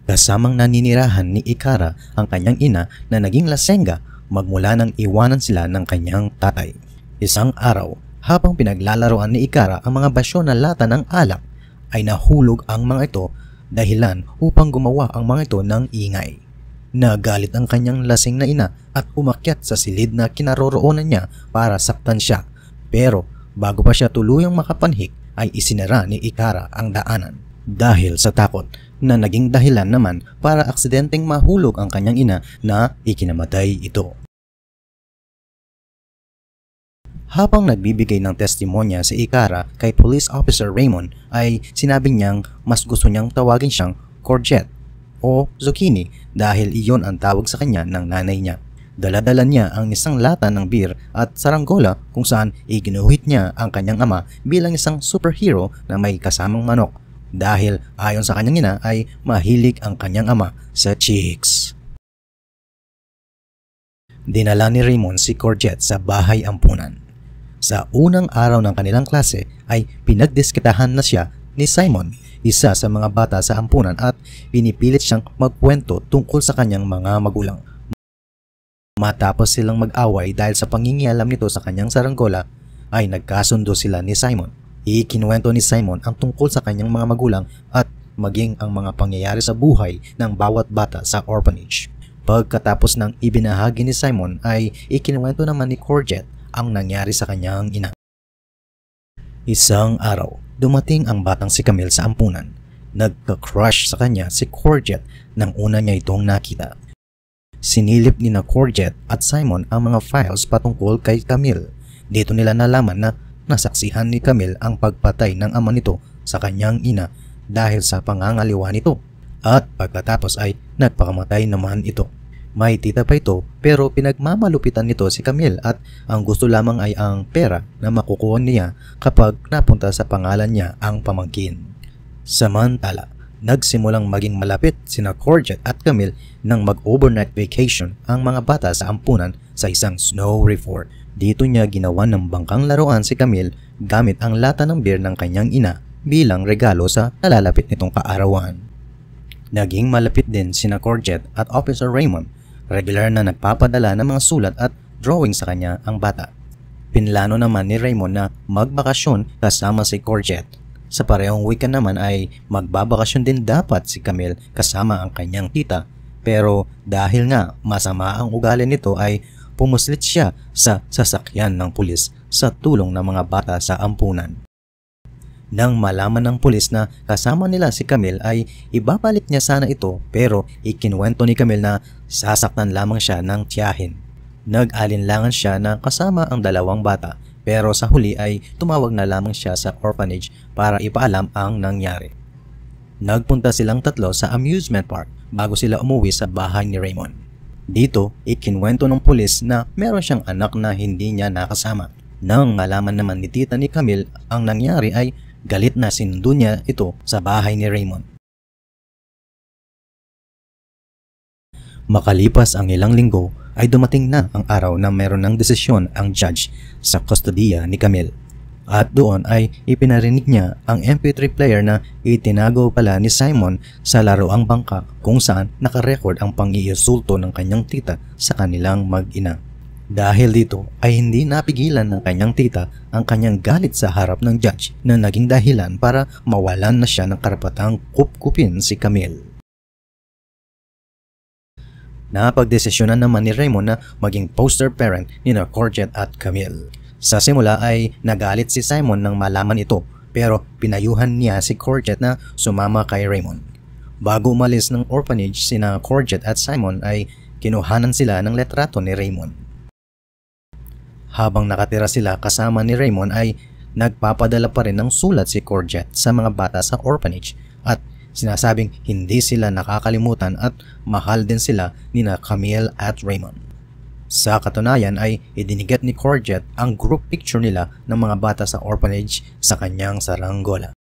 Kasamang naninirahan ni Ikara ang kanyang ina na naging lasengga magmula nang iwanan sila ng kanyang tatay. Isang araw, habang pinaglalaroan ni Ikara ang mga basyo na lata ng alak, ay nahulog ang mga ito dahilan upang gumawa ang mga ito ng ingay. Nagalit ang kanyang lasing na ina at umakyat sa silid na kinaroroonan niya para saktan siya. Pero bago pa siya tuluyang makapanhik ay isinara ni Ikara ang daanan dahil sa takot na naging dahilan naman para aksidenteng mahulog ang kanyang ina na ikinamatay ito. Habang nagbibigay ng testimonya si Ikara kay Police Officer Raymond ay sinabi niyang mas gusto niyang tawagin siyang courgette o zucchini dahil iyon ang tawag sa kanya ng nanay niya. Dala-dala niya ang isang lata ng beer at saranggola kung saan iginuhit niya ang kanyang ama bilang isang superhero na may kasamang manok dahil ayon sa kanyang ina ay mahilig ang kanyang ama sa chicks. Dinala ni Raymond si Courgette sa bahay ampunan. Sa unang araw ng kanilang klase ay pinagdiskitahan na siya ni Simon, isa sa mga bata sa ampunan, at pinipilit siyang magkwento tungkol sa kanyang mga magulang. Matapos silang mag-away dahil sa pangingialam nito sa kanyang saranggola, ay nagkasundo sila ni Simon. Ikinuwento ni Simon ang tungkol sa kanyang mga magulang at maging ang mga pangyayari sa buhay ng bawat bata sa orphanage. Pagkatapos ng ibinahagi ni Simon ay ikinuwento naman ni Courgette ang nangyari sa kanyang ina. Isang araw, dumating ang batang si Camille sa ampunan. Nagka-crush sa kanya si Courgette nang una niya itong nakita. Sinilip ni na Courgette at Simon ang mga files patungkol kay Camille. Dito nila nalaman na nasaksihan ni Camille ang pagpatay ng ama nito sa kanyang ina dahil sa pangangaliwa nito. At pagkatapos ay nagpakamatay naman ito. May tita pa ito pero pinagmamalupitan nito si Camille at ang gusto lamang ay ang pera na makukuha niya kapag napunta sa pangalan niya ang pamangkin. Samantala, nagsimulang maging malapit sina Courgette at Camille nang mag-overnight vacation ang mga bata sa ampunan sa isang snow resort. Dito niya ginawa ng bangkang laruan si Camille gamit ang lata ng beer ng kanyang ina bilang regalo sa nalalapit nitong kaarawan. Naging malapit din sina Courgette at Officer Raymond. Regular na nagpapadala ng mga sulat at drawing sa kanya ang bata. Pinlano naman ni Raymond na magbakasyon kasama si Courgette. Sa parehong weekend naman ay magbabakasyon din dapat si Camille kasama ang kanyang tita. Pero dahil nga masama ang ugali nito ay pumuslit siya sa sasakyan ng pulis sa tulong ng mga bata sa ampunan. Nang malaman ng pulis na kasama nila si Camille ay ibabalik niya sana ito pero ikinuwento ni Camille na sasaktan lamang siya ng tiyahin. Nag-alinlangan siya na kasama ang dalawang bata pero sa huli ay tumawag na lamang siya sa orphanage para ipaalam ang nangyari. Nagpunta silang tatlo sa amusement park bago sila umuwi sa bahay ni Raymond. Dito, ikinuwento ng pulis na meron siyang anak na hindi niya nakasama. Nang malaman naman ni tita ni Camille ang nangyari ay galit na sinundo niya ito sa bahay ni Raymond. Makalipas ang ilang linggo ay dumating na ang araw na meron ng desisyon ang judge sa kustodiya ni Camille. At doon ay ipinarinig niya ang MP3 player na itinago pala ni Simon sa laruang bangka kung saan nakarecord ang pang-iinsulto ng kanyang tita sa kanilang mag-ina. Dahil dito ay hindi napigilan ng kanyang tita ang kanyang galit sa harap ng judge na naging dahilan para mawalan na siya ng karapatang kupkupin si Camille. Napagdesisyonan naman ni Raymond na maging poster parent ni Courgette at Camille. Sa simula ay nagalit si Simon nang malaman ito pero pinayuhan niya si Courgette na sumama kay Raymond. Bago umalis ng orphanage sina Courgette at Simon ay kinuhanan sila ng letrato ni Raymond. Habang nakatira sila kasama ni Raymond ay nagpapadala pa rin ng sulat si Courgette sa mga bata sa orphanage at sinasabing hindi sila nakakalimutan at mahal din sila ni Camille at Raymond. Sa katunayan ay idinigat ni Courgette ang group picture nila ng mga bata sa orphanage sa kanyang saranggola.